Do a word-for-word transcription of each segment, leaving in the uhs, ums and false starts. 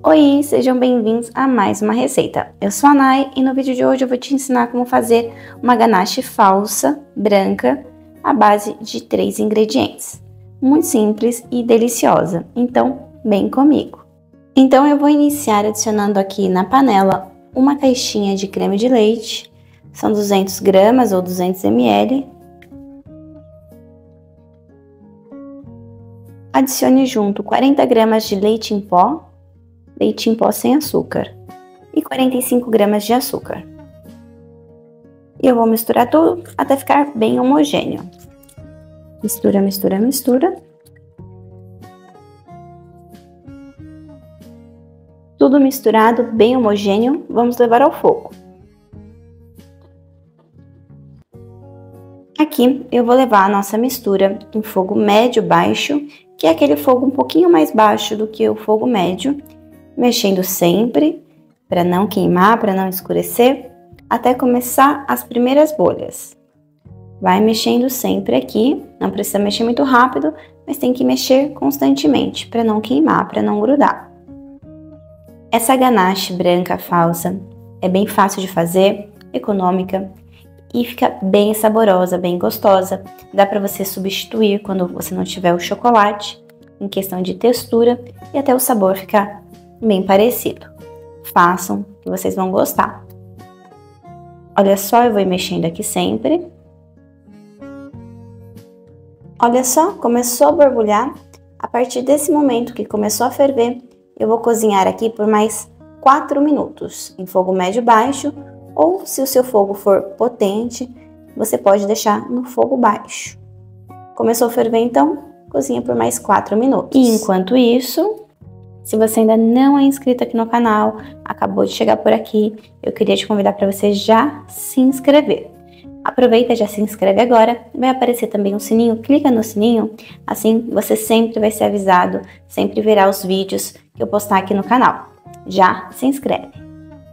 Oi, sejam bem-vindos a mais uma receita. Eu sou a Nai e no vídeo de hoje eu vou te ensinar como fazer uma ganache falsa, branca, à base de três ingredientes. Muito simples e deliciosa, então vem comigo. Então eu vou iniciar adicionando aqui na panela uma caixinha de creme de leite, são duzentas gramas ou duzentos mililitros. Adicione junto quarenta gramas de leite em pó, leite em pó sem açúcar e quarenta e cinco gramas de açúcar. E eu vou misturar tudo até ficar bem homogêneo. Mistura, mistura, mistura. Tudo misturado, bem homogêneo, vamos levar ao fogo. Aqui eu vou levar a nossa mistura em fogo médio-baixo, que é aquele fogo um pouquinho mais baixo do que o fogo médio, mexendo sempre para não queimar, para não escurecer, até começar as primeiras bolhas. Vai mexendo sempre aqui, não precisa mexer muito rápido, mas tem que mexer constantemente para não queimar, para não grudar. Essa ganache branca falsa é bem fácil de fazer, econômica e fica bem saborosa, bem gostosa. Dá para você substituir quando você não tiver o chocolate, em questão de textura e até o sabor ficar bem parecido. Façam, que vocês vão gostar. Olha só, eu vou ir mexendo aqui sempre. Olha só, começou a borbulhar. A partir desse momento que começou a ferver, eu vou cozinhar aqui por mais quatro minutos, em fogo médio baixo, ou se o seu fogo for potente, você pode deixar no fogo baixo. Começou a ferver então, cozinha por mais quatro minutos. E enquanto isso, se você ainda não é inscrito aqui no canal, acabou de chegar por aqui, eu queria te convidar para você já se inscrever. Aproveita e já se inscreve agora, vai aparecer também um sininho, clica no sininho, assim você sempre vai ser avisado, sempre verá os vídeos que eu postar aqui no canal. Já se inscreve.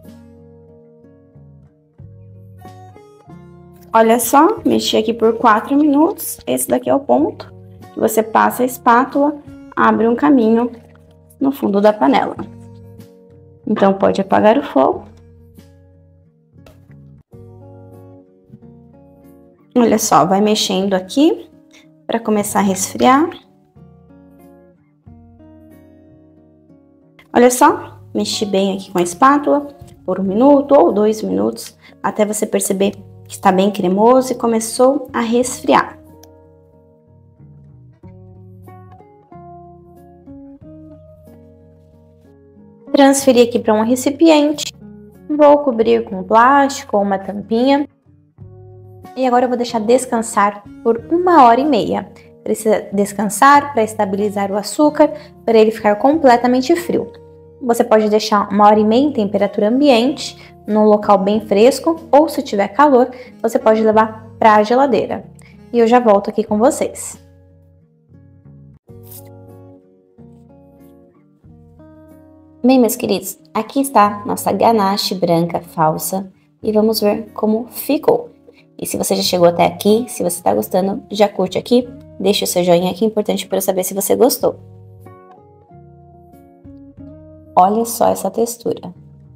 Olha só, mexi aqui por quatro minutos, esse daqui é o ponto que você passa a espátula, abre um caminho no fundo da panela. Então pode apagar o fogo. Olha só, vai mexendo aqui para começar a resfriar. Olha só, mexi bem aqui com a espátula por um minuto ou dois minutos, até você perceber que está bem cremoso e começou a resfriar. Transferi aqui para um recipiente, vou cobrir com plástico ou uma tampinha. E agora eu vou deixar descansar por uma hora e meia. Precisa descansar para estabilizar o açúcar, para ele ficar completamente frio. Você pode deixar uma hora e meia em temperatura ambiente, num local bem fresco, ou se tiver calor, você pode levar para a geladeira. E eu já volto aqui com vocês. Bem, meus queridos, aqui está nossa ganache branca falsa e vamos ver como ficou. E se você já chegou até aqui, se você está gostando, já curte aqui, deixa o seu joinha aqui, importante para eu saber se você gostou. Olha só essa textura.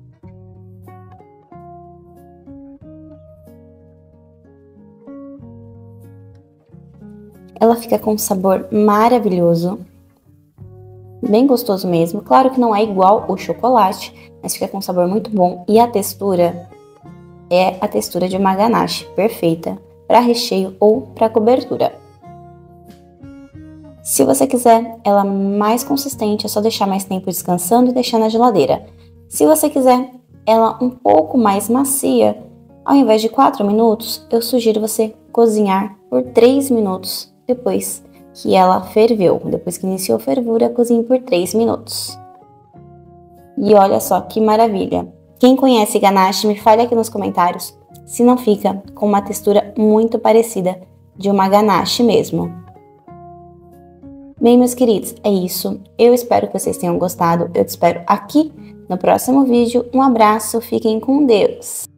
Ela fica com um sabor maravilhoso, bem gostoso mesmo. Claro que não é igual o chocolate, mas fica com um sabor muito bom. E a textura é a textura de uma ganache, perfeita para recheio ou para cobertura. Se você quiser ela mais consistente, é só deixar mais tempo descansando e deixar na geladeira. Se você quiser ela um pouco mais macia, ao invés de quatro minutos, eu sugiro você cozinhar por três minutos depois que ela ferveu. Depois que iniciou a fervura, cozinhe por três minutos. E olha só que maravilha! Quem conhece ganache, me fale aqui nos comentários se não fica com uma textura muito parecida de uma ganache mesmo. Bem, meus queridos, é isso. Eu espero que vocês tenham gostado. Eu te espero aqui no próximo vídeo. Um abraço, fiquem com Deus!